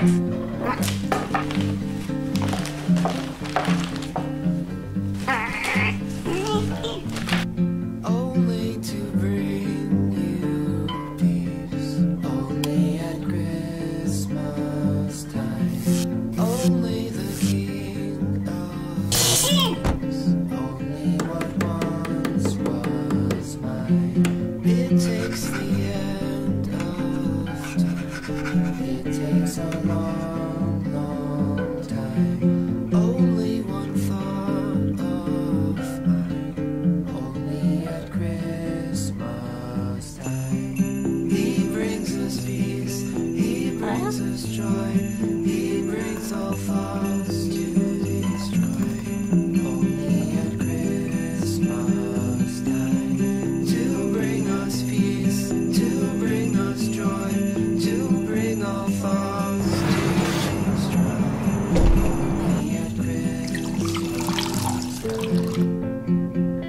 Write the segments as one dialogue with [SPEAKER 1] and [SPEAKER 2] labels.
[SPEAKER 1] Only to bring you peace, only at Christmas time, only the King of Kings, only what once was mine. It takes the end of time, it takes a long, long time, only one thought of mine, only at Christmas time. He brings us peace, he brings us joy, he brings all thoughts to destroy, only at Christmas time. To bring us peace, to bring us joy, to bring all thoughts to destroy, only at Christmas time.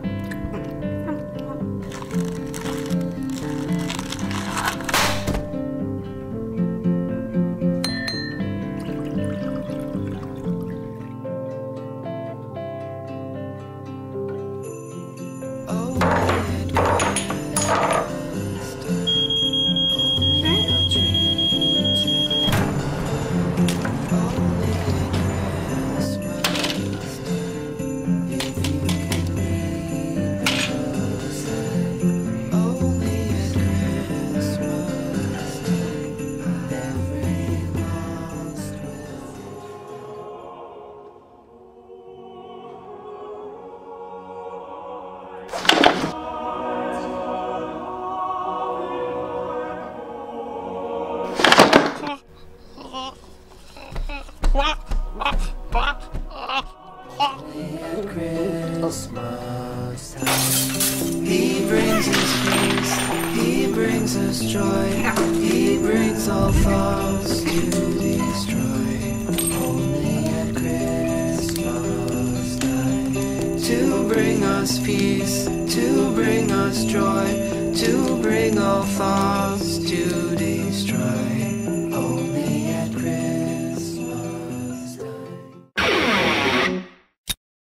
[SPEAKER 1] Christmas time. He brings us peace, he brings us joy, he brings all thoughts to destroy, only at Christmas time. To bring us peace, to bring us joy, to bring all thoughts to destroy.